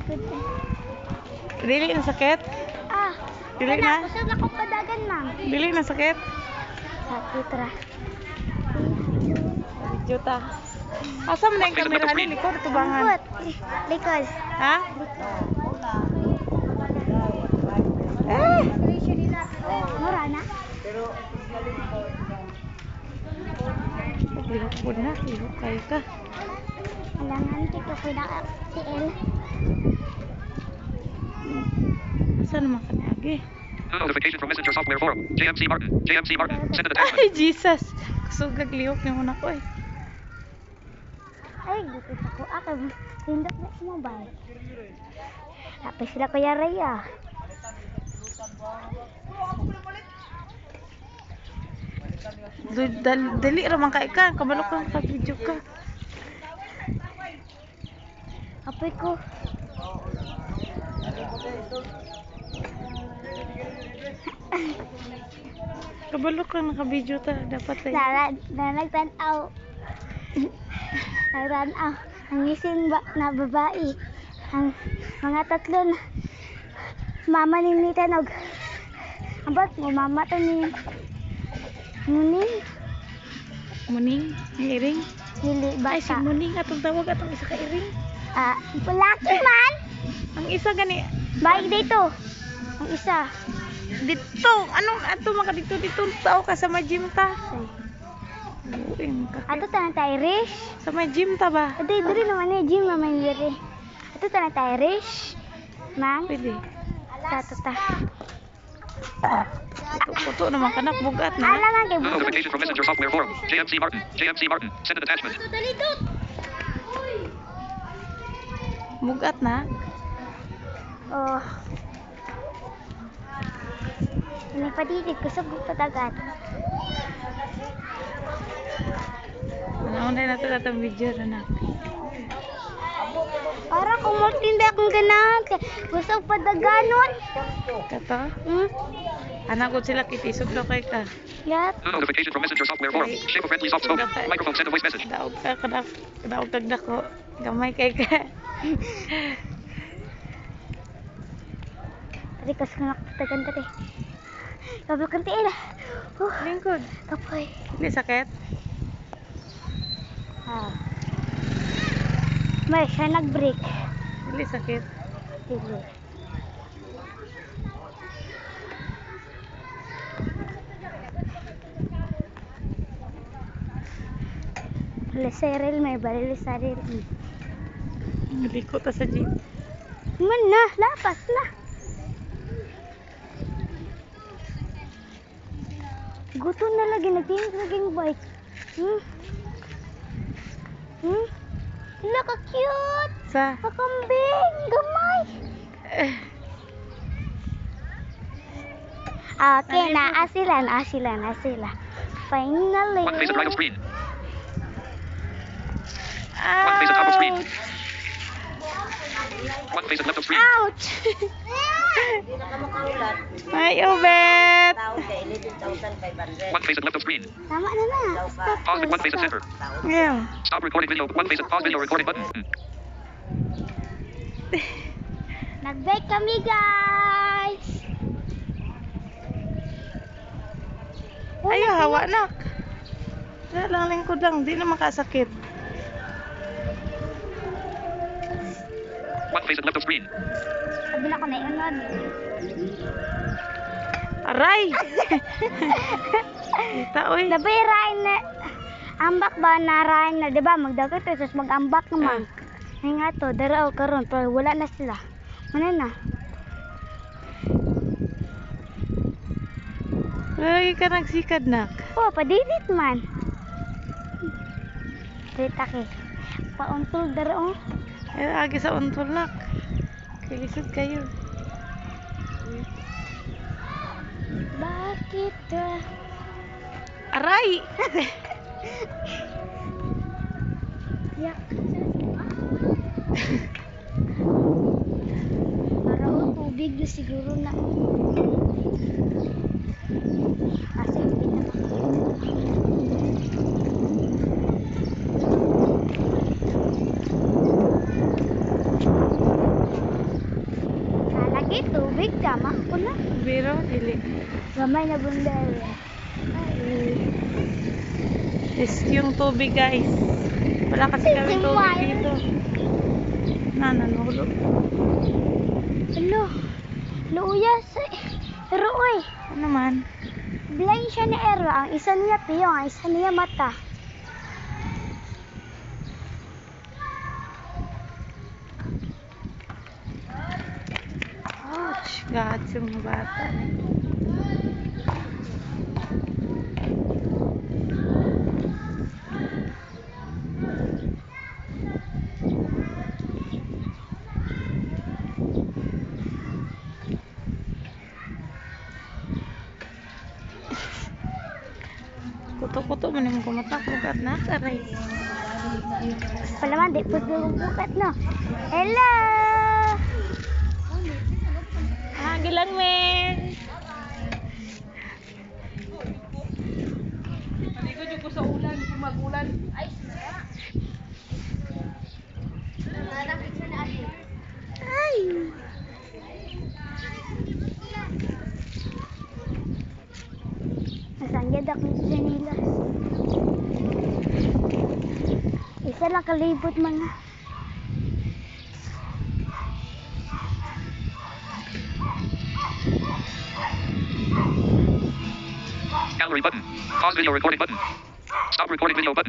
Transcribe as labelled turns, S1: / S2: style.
S1: Dili na sakit?
S2: Ah,
S1: Dili na?
S2: kusog na kong padagan, ma'am.
S1: Dili na sakit?
S2: Sakit ra.
S1: Juta. Asa man na yung kamera ni likod tubangan?
S2: Likod. Likod.
S1: Ha? Eh,
S2: Mura na.
S1: lihok po na, lihok kayo ka.
S2: Alangan, tito ko na si El.
S1: Asa naman ka niagi?
S3: Notification from Messenger Software Forum. JMC Martin. JMC Martin. Send an attachment.
S1: Ay, Jesus! Kusugag lihok niyo muna ko eh.
S2: Ay, dito sa ko. Ako, pindot na sa mobile. Tapos sila Kuya Raya.
S1: Dali raman ka ka, kabalok lang ka video ka.
S2: Apoy ko.
S1: Kabalok lang naka-video ta, dapat ay.
S2: Nagtanaw. Nagtanaw. Ang ising na babae. Ang mga tatlo na mama ni Tanog. Abot mo, mama to ni Muning.
S1: Muning, iring.
S2: Dili
S1: Ay, si
S2: bata.
S1: Muning atong tawag atong isa ka iring.
S2: Ah, laki man.
S1: Ang isa gani,
S2: Baik dito. Ang isa.
S1: dito, anong ato maka dito tao ka sa may gym ta. Buing ka.
S2: Ato tanang Irish.
S1: Sa may gym ta ba?
S2: Ate, diri naman eh, gym naman diri. Ato tanang Irish. Mang,
S1: Pwede.
S2: ta.
S1: Puto naman kanak bugat na.
S2: Ala nga kay buto.
S3: Notification from Messenger Software Forum. JMC Martin. JMC Martin. Send an attachment.
S1: Bugat na.
S2: Oh. Ini padidig ko sa patagat.
S1: Ano na nato datang video na.
S2: Para kung multindi akong ganang. Gusto ko padaganon.
S1: Kato.
S2: Hmm?
S1: Anak ko sila kitisog daw kay ka.
S2: Yat.
S3: Notification from Messenger Software Forum. Shape a friendly soft spoken. Microphone send a voice message.
S1: Daog ka kadaog tagdako. Gamay kay ka.
S2: Tadi kas kena tekan tadi. Kabel kenti lah.
S1: Lingkod.
S2: Kapoy.
S1: Hindi sakit.
S2: Ah. May siya nag-break.
S1: Hindi sakit.
S2: Dili. Leseril may baril saril.
S1: Naliko ta sa gym.
S2: Man na, lapas na. Gutom na lagi, nagtingin laging bike. Hala ka cute.
S1: Sa
S2: Makambing, gamay. Okay, naasila. Finally.
S3: One face at right of screen. One face at top of screen.
S1: Ouch!
S3: One face at left of screen.
S2: Ouch!
S1: Ay, ubet!
S3: One face at left of screen.
S2: Tama na na. Stop.
S3: Pause with one face at center.
S1: Yeah.
S3: Stop recording video. One face at pause video recording button.
S2: Nag-bake kami, guys.
S1: Ayaw, hawa nak. Wala lang lingkod lang, di na makasakit.
S3: One face at left of screen.
S2: Sabi na ko na iunod.
S1: Aray! Kita, oy.
S2: Dabi, rain na. Ambak ba na rain na, di ba? Magdagat ito, tapos mag-ambak naman. Ay nga to, daraw karon pero wala na sila. Ano na?
S1: Lagi ka nagsikad nak.
S2: Oh, padidit man. Dita ke. Pauntol daraw.
S1: Ay, agi sa untol nak. Kilisod kayo.
S2: Bakit?
S1: Aray!
S2: Ya. Parang tubig na siguro na. Kasi tubig, tama ko na.
S1: Biro, dili.
S2: Gamay na bundal.
S1: Is yung tubig, guys. Wala kasi kami tubig dito. Nanulo.
S2: Ano? Luuyas. Pero oy,
S1: Ano man?
S2: blind siya ni Ero. Ang isa niya piyong, ang isa niya mata.
S1: Ouch, gats yung mga bata. Kuto-kuto mo naman kumatak bukat na taray.
S2: Palaman, di po bukat no. Hello!
S1: Gilang men.
S2: Ay! Nasanggad ako sa Janilas. Isa lang kalibot mga.
S3: Gallery button. Pause video recording button. Stop recording video button.